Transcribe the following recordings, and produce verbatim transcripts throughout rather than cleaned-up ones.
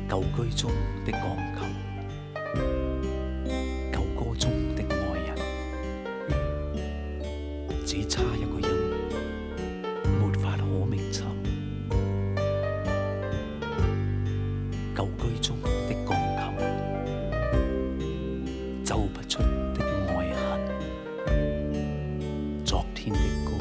旧居中的鋼琴，舊歌中的愛人，只差一個音，沒法可覓尋。舊居中的鋼琴，奏不出的愛恨。昨天的歌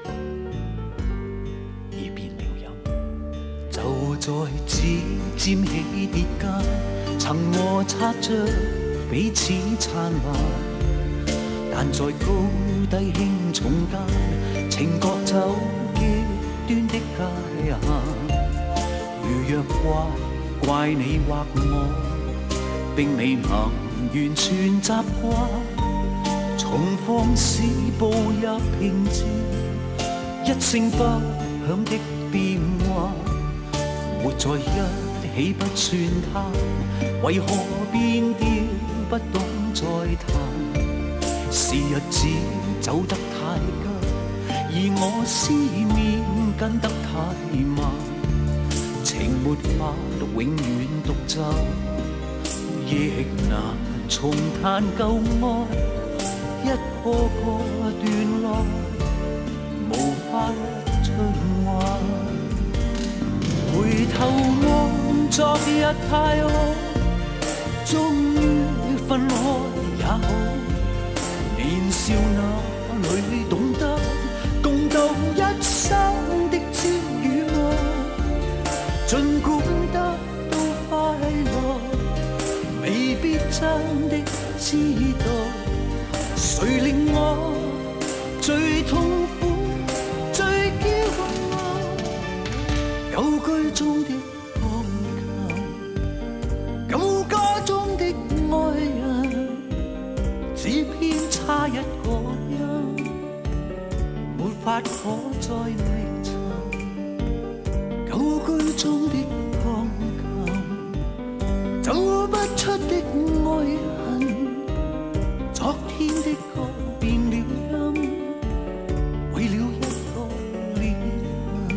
已變了音，就在指尖起跌間，曾摩擦着彼此燦爛，但在高低輕重間，情覺走極端的界限。如若怪怪你或我，並未能完全習慣，重放肆步入平靜，一聲不響的變幻，沒在一起不算貪，為何變調不懂再談？是日子走得太急，而我思念跟得太慢，情沒法永遠獨奏，亦難重彈舊愛，一個個段落無法循環。回頭望昨日太好，終於分開也好，年少那裏懂得共度一生的朝與暮，儘管得到快樂，未必真的知道，誰令我最痛苦最驕傲。舊居中的鋼琴，舊歌中的愛人，只偏差一個音，沒法可再覓尋。舊居中的鋼琴，走不出的愛恨，昨天的歌變了音，為了一個裂痕。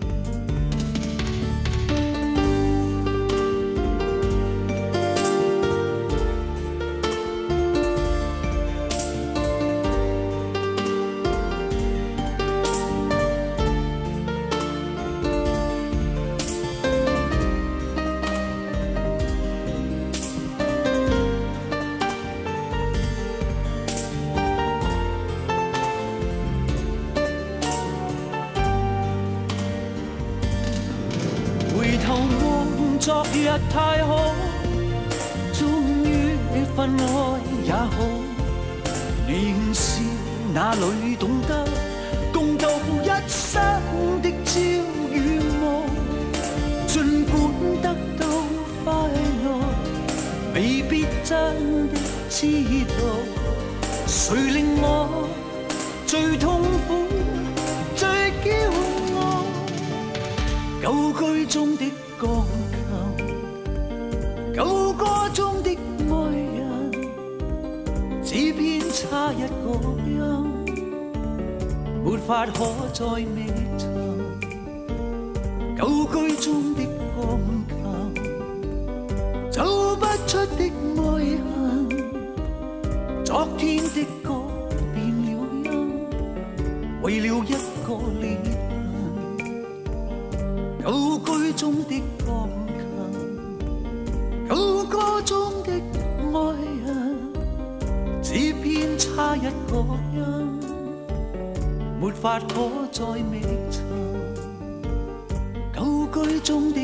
昨日太好，終於分開也好，年少那裏懂得共度一生的朝與暮，儘管得到快樂，未必真的知道，誰令我最痛苦最驕傲。舊居中的鋼舊歌中的愛人，只偏差一個音，沒法可再覓尋。舊居中的鋼琴，走不出的愛恨，昨天的歌變了音，為了一個裂痕。舊居中的鋼琴，舊歌中的愛人，只偏差一個音，沒法可再覓尋。舊居中的